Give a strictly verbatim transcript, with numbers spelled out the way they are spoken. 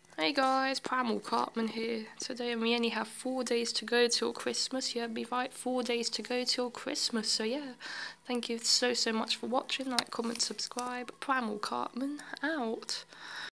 Hey guys, Primal Cartman here today, and we only have four days to go till Christmas. You heard me right, four days to go till Christmas. So yeah, thank you so so much for watching. Like, comment, subscribe. Primal Cartman out.